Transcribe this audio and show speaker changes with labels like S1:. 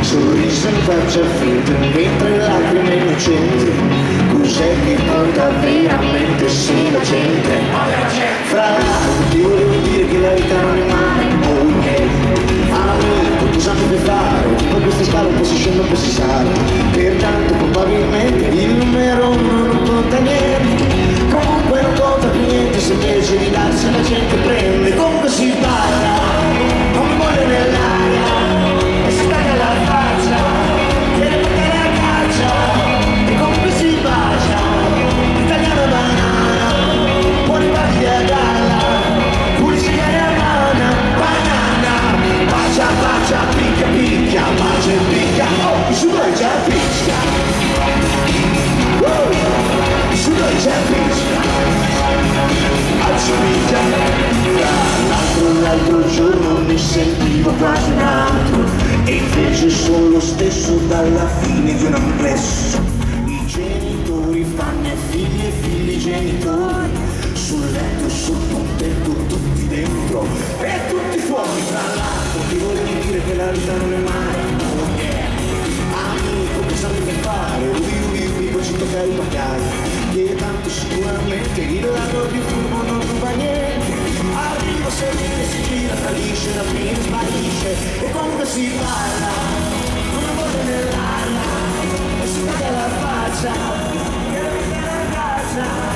S1: sorriso in faccia finta, mentre lacrime innocenti. Cos'è che conta veramente se la gente? Fra l'altro ti volevo dire che la vita non è male, oh yeah. Amico, cosa mi fai fare? Per queste scale un po' si scende, un po' si sale. Pertanto probabilmente il numero uno non conta niente. Comunque non conta più niente se invece di darsi la gente prende. Comunque si balla come vuole nell'aria e si taglia la faccia, tiene perché la caccia e comunque si bacia. Italiana banana, buoni batti a galla, pulizia a mana, banana. Bacia, bacia, picchia, picchia, bacia e picchia. Oh, su noi già picchia. Su noi già picchia. Bacia, picchia. L'altro giorno mi sentivo quasi un altro e invece sono lo stesso dalla fine di un amplesso. I genitori fanno figli e figli genitori, sul letto, sul pontetto, tutti dentro e tutti fuori. Tra l'altro ti volevo dire che la vita non è mai, oh yeah. Amico, cosa mi fai fare? Ui, poi ci tocca ripagare, che tanto sicuramente il ladro più furbo non ruba niente. Arrivo, servire, si gira, tradisce, la fine svanisce e comunque si parla come vuole nell'aria e si taglia la faccia e la vita la casa.